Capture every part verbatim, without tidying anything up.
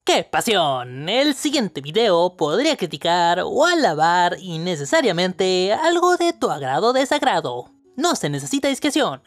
¡Qué pasión! El siguiente video podría criticar o alabar innecesariamente algo de tu agrado o desagrado. No se necesita discreción.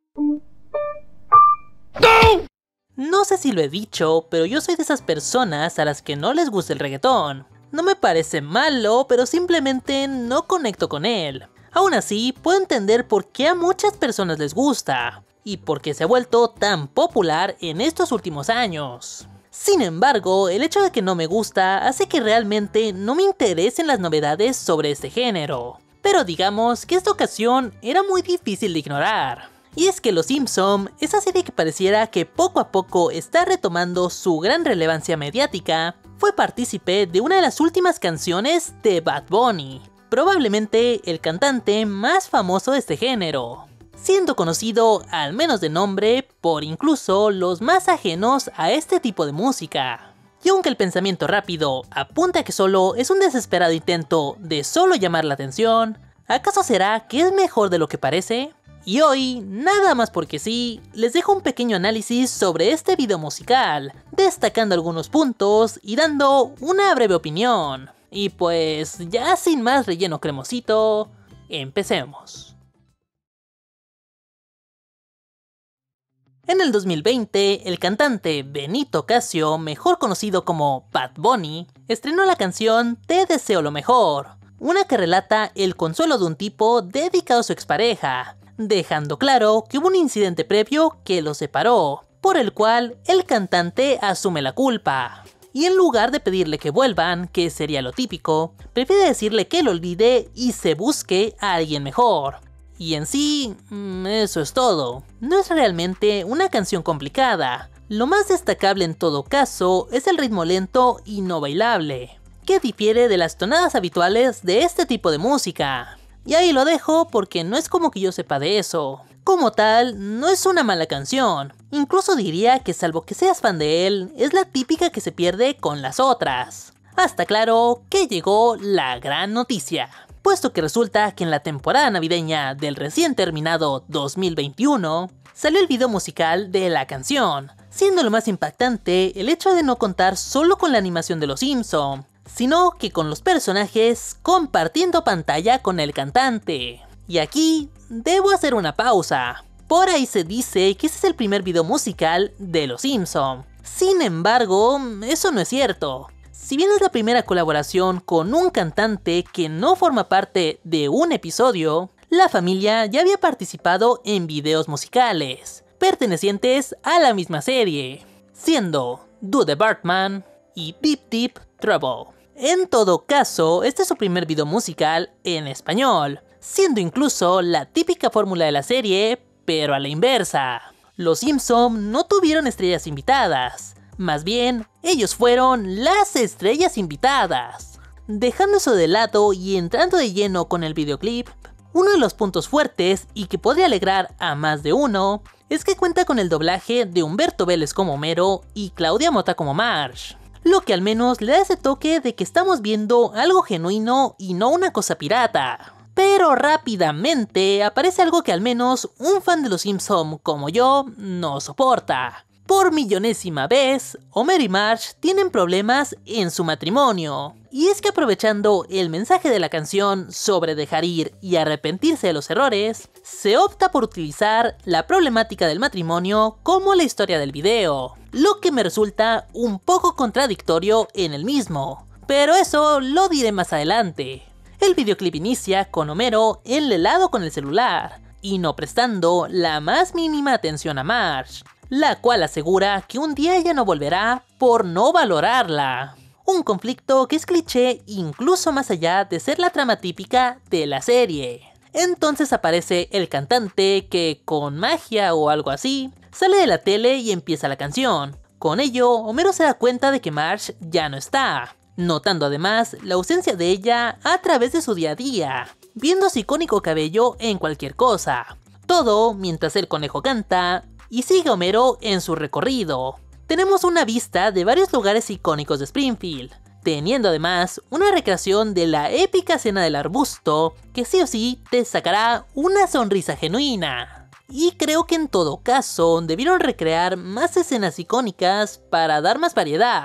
¡No! No sé si lo he dicho, pero yo soy de esas personas a las que no les gusta el reggaetón. No me parece malo, pero simplemente no conecto con él. Aún así, puedo entender por qué a muchas personas les gusta, y por qué se ha vuelto tan popular en estos últimos años. Sin embargo, el hecho de que no me gusta hace que realmente no me interesen las novedades sobre este género. Pero digamos que esta ocasión era muy difícil de ignorar. Y es que Los Simpson, esa serie que pareciera que poco a poco está retomando su gran relevancia mediática, fue partícipe de una de las últimas canciones de Bad Bunny, probablemente el cantante más famoso de este género, siendo conocido, al menos de nombre, por incluso los más ajenos a este tipo de música. Y aunque el pensamiento rápido apunta a que solo es un desesperado intento de solo llamar la atención, ¿acaso será que es mejor de lo que parece? Y hoy, nada más porque sí, les dejo un pequeño análisis sobre este video musical, destacando algunos puntos y dando una breve opinión. Y pues, ya sin más relleno cremosito, empecemos. En el dos mil veinte, el cantante Benito Casio, mejor conocido como Bad Bunny, estrenó la canción Te deseo lo mejor, una que relata el consuelo de un tipo dedicado a su expareja, dejando claro que hubo un incidente previo que los separó, por el cual el cantante asume la culpa. Y en lugar de pedirle que vuelvan, que sería lo típico, prefiere decirle que lo olvide y se busque a alguien mejor. Y en sí, eso es todo. No es realmente una canción complicada. Lo más destacable en todo caso es el ritmo lento y no bailable, que difiere de las tonadas habituales de este tipo de música. Y ahí lo dejo porque no es como que yo sepa de eso. Como tal, no es una mala canción. Incluso diría que salvo que seas fan de él, es la típica que se pierde con las otras. Hasta claro que llegó la gran noticia, puesto que resulta que en la temporada navideña del recién terminado dos mil veintiuno, salió el video musical de la canción, siendo lo más impactante el hecho de no contar solo con la animación de Los Simpson, sino que con los personajes compartiendo pantalla con el cantante. Y aquí debo hacer una pausa. Por ahí se dice que ese es el primer video musical de Los Simpson. Sin embargo, eso no es cierto. Si bien es la primera colaboración con un cantante que no forma parte de un episodio, la familia ya había participado en videos musicales pertenecientes a la misma serie, siendo Do the Bartman y Deep Deep Trouble. En todo caso, este es su primer video musical en español, siendo incluso la típica fórmula de la serie, pero a la inversa. Los Simpson no tuvieron estrellas invitadas, más bien, ellos fueron las estrellas invitadas. Dejando eso de lado y entrando de lleno con el videoclip, uno de los puntos fuertes y que podría alegrar a más de uno, es que cuenta con el doblaje de Humberto Vélez como Homero y Claudia Mota como Marge, lo que al menos le da ese toque de que estamos viendo algo genuino y no una cosa pirata. Pero rápidamente aparece algo que al menos un fan de Los Simpson como yo no soporta. Por millonésima vez, Homer y Marge tienen problemas en su matrimonio. Y es que aprovechando el mensaje de la canción sobre dejar ir y arrepentirse de los errores, se opta por utilizar la problemática del matrimonio como la historia del video, lo que me resulta un poco contradictorio en el mismo, pero eso lo diré más adelante. El videoclip inicia con Homero enlelado con el celular y no prestando la más mínima atención a Marge, la cual asegura que un día ella no volverá por no valorarla. Un conflicto que es cliché incluso más allá de ser la trama típica de la serie. Entonces aparece el cantante que, con magia o algo así, sale de la tele y empieza la canción. Con ello, Homero se da cuenta de que Marge ya no está, notando además la ausencia de ella a través de su día a día, viendo su icónico cabello en cualquier cosa. Todo mientras el conejo canta y sigue a Homero en su recorrido. Tenemos una vista de varios lugares icónicos de Springfield, teniendo además una recreación de la épica escena del arbusto que sí o sí te sacará una sonrisa genuina. Y creo que en todo caso debieron recrear más escenas icónicas para dar más variedad,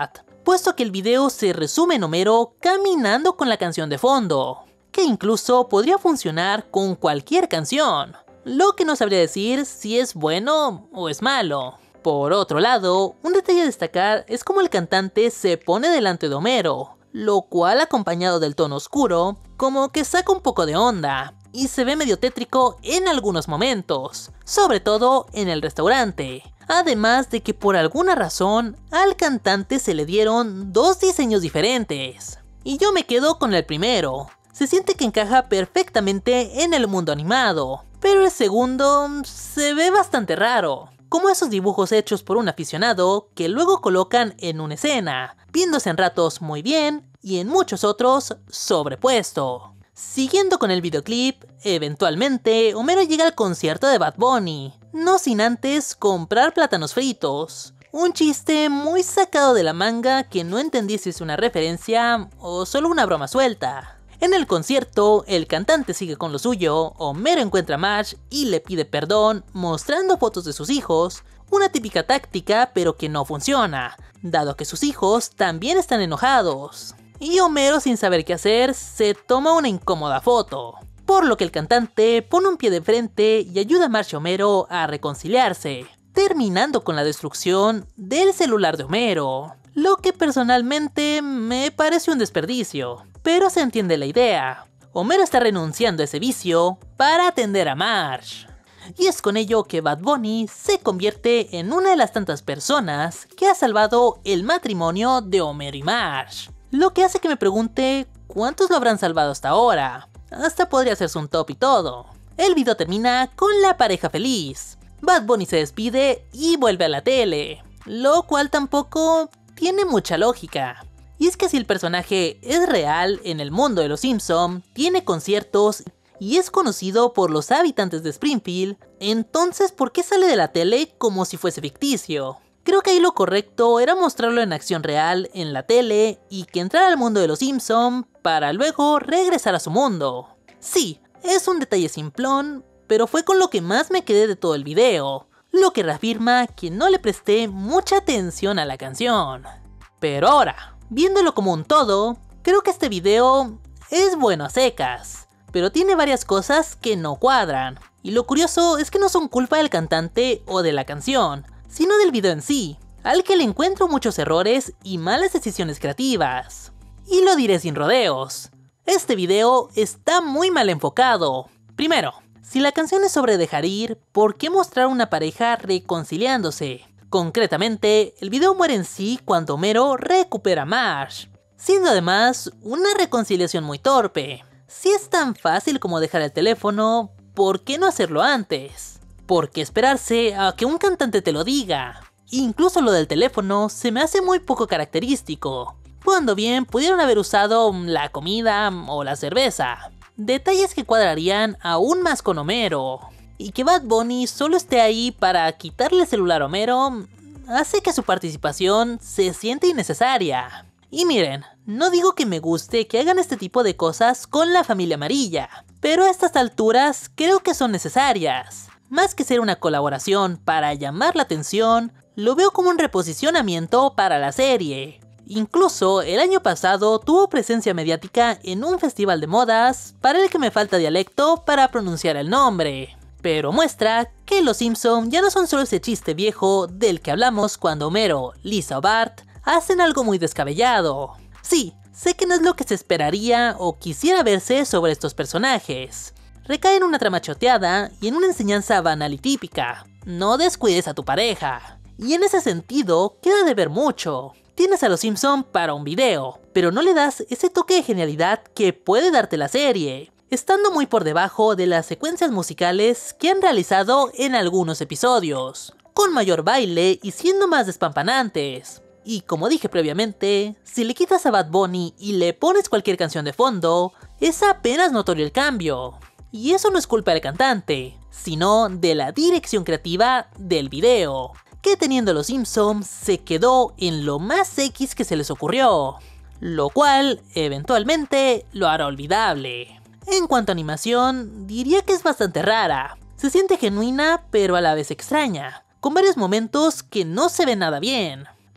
puesto que el video se resume en Homero caminando con la canción de fondo, que incluso podría funcionar con cualquier canción, lo que no sabría decir si es bueno o es malo. Por otro lado, un detalle a destacar es cómo el cantante se pone delante de Homero, lo cual acompañado del tono oscuro, como que saca un poco de onda, y se ve medio tétrico en algunos momentos, sobre todo en el restaurante. Además de que por alguna razón al cantante se le dieron dos diseños diferentes. Y yo me quedo con el primero. Se siente que encaja perfectamente en el mundo animado, pero el segundo se ve bastante raro, como esos dibujos hechos por un aficionado que luego colocan en una escena, viéndose en ratos muy bien y en muchos otros sobrepuesto. Siguiendo con el videoclip, eventualmente Homero llega al concierto de Bad Bunny, no sin antes comprar plátanos fritos. Un chiste muy sacado de la manga que no entendí si es una referencia o solo una broma suelta. En el concierto, el cantante sigue con lo suyo, Homero encuentra a Marge y le pide perdón mostrando fotos de sus hijos, una típica táctica pero que no funciona, dado que sus hijos también están enojados. Y Homero, sin saber qué hacer, se toma una incómoda foto, por lo que el cantante pone un pie de frente y ayuda a Marge y Homero a reconciliarse, terminando con la destrucción del celular de Homero, lo que personalmente me parece un desperdicio, pero se entiende la idea. Homero está renunciando a ese vicio para atender a Marge. Y es con ello que Bad Bunny se convierte en una de las tantas personas que ha salvado el matrimonio de Homero y Marge. Lo que hace que me pregunte cuántos lo habrán salvado hasta ahora. Hasta podría hacerse un top y todo. El video termina con la pareja feliz. Bad Bunny se despide y vuelve a la tele, lo cual tampoco tiene mucha lógica. Y es que si el personaje es real en el mundo de los Simpson, tiene conciertos y es conocido por los habitantes de Springfield, entonces ¿por qué sale de la tele como si fuese ficticio? Creo que ahí lo correcto era mostrarlo en acción real en la tele y que entrara al mundo de los Simpson para luego regresar a su mundo. Sí, es un detalle simplón, pero fue con lo que más me quedé de todo el video, lo que reafirma que no le presté mucha atención a la canción. Pero ahora, viéndolo como un todo, creo que este video es bueno a secas, pero tiene varias cosas que no cuadran, y lo curioso es que no son culpa del cantante o de la canción, sino del video en sí, al que le encuentro muchos errores y malas decisiones creativas. Y lo diré sin rodeos, este video está muy mal enfocado. Primero, si la canción es sobre dejar ir, ¿por qué mostrar una pareja reconciliándose? Concretamente, el video muere en sí cuando Homero recupera a Marge, siendo además una reconciliación muy torpe. Si es tan fácil como dejar el teléfono, ¿por qué no hacerlo antes? ¿Por qué esperarse a que un cantante te lo diga? Incluso lo del teléfono se me hace muy poco característico, cuando bien pudieron haber usado la comida o la cerveza. Detalles que cuadrarían aún más con Homero. Y que Bad Bunny solo esté ahí para quitarle el celular a Homero hace que su participación se sienta innecesaria. Y miren, no digo que me guste que hagan este tipo de cosas con la familia amarilla, pero a estas alturas creo que son necesarias. Más que ser una colaboración para llamar la atención, lo veo como un reposicionamiento para la serie. Incluso el año pasado tuvo presencia mediática en un festival de modas para el que me falta dialecto para pronunciar el nombre. Pero muestra que los Simpson ya no son solo ese chiste viejo del que hablamos cuando Homero, Lisa o Bart hacen algo muy descabellado. Sí, sé que no es lo que se esperaría o quisiera verse sobre estos personajes. Recae en una trama choteada y en una enseñanza banal y típica. No descuides a tu pareja. Y en ese sentido, queda de ver mucho. Tienes a los Simpson para un video, pero no le das ese toque de genialidad que puede darte la serie, estando muy por debajo de las secuencias musicales que han realizado en algunos episodios, con mayor baile y siendo más despampanantes. Y como dije previamente, si le quitas a Bad Bunny y le pones cualquier canción de fondo, es apenas notorio el cambio. Y eso no es culpa del cantante, sino de la dirección creativa del video, que teniendo los Simpsons se quedó en lo más X que se les ocurrió, lo cual eventualmente lo hará olvidable. En cuanto a animación, diría que es bastante rara, se siente genuina pero a la vez extraña, con varios momentos que no se ven nada bien.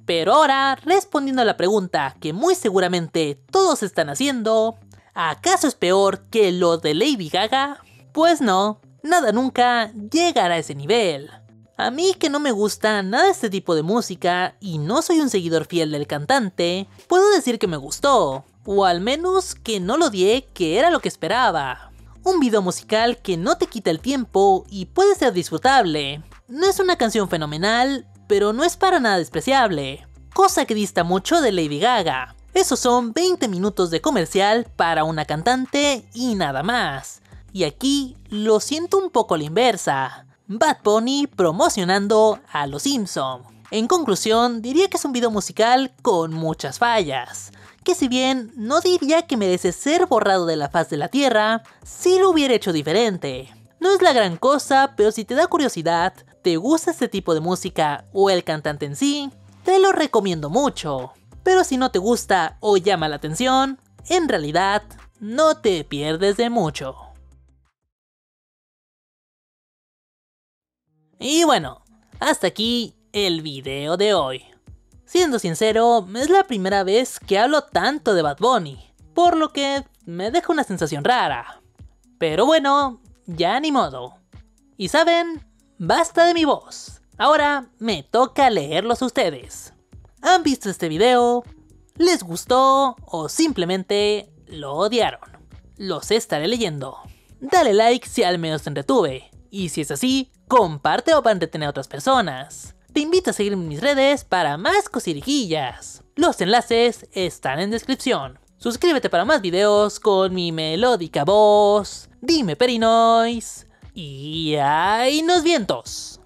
Pero ahora, respondiendo a la pregunta que muy seguramente todos están haciendo, ¿acaso es peor que lo de Lady Gaga? Pues no, nada nunca llegará a ese nivel. A mí, que no me gusta nada de este tipo de música y no soy un seguidor fiel del cantante, puedo decir que me gustó, o al menos que no lo odié, que era lo que esperaba. Un video musical que no te quita el tiempo y puede ser disfrutable. No es una canción fenomenal, pero no es para nada despreciable, cosa que dista mucho de Lady Gaga. Esos son veinte minutos de comercial para una cantante y nada más. Y aquí lo siento un poco a la inversa. Bad Bunny promocionando a Los Simpson. En conclusión, diría que es un video musical con muchas fallas, que si bien no diría que merece ser borrado de la faz de la tierra, sí lo hubiera hecho diferente. No es la gran cosa, pero si te da curiosidad, te gusta este tipo de música o el cantante en sí, te lo recomiendo mucho. Pero si no te gusta o llama la atención, en realidad no te pierdes de mucho. Y bueno, hasta aquí el video de hoy. Siendo sincero, es la primera vez que hablo tanto de Bad Bunny, por lo que me deja una sensación rara. Pero bueno, ya ni modo. Y saben, basta de mi voz. Ahora me toca leerlos a ustedes. ¿Han visto este video? ¿Les gustó o simplemente lo odiaron? Los estaré leyendo. Dale like si al menos te entretuve. Y si es así, comparte o para entretener a otras personas. Te invito a seguirme en mis redes para más cosirijillas. Los enlaces están en descripción. Suscríbete para más videos con mi melódica voz. Dime Perinois. Y ¡ay, nos vientos!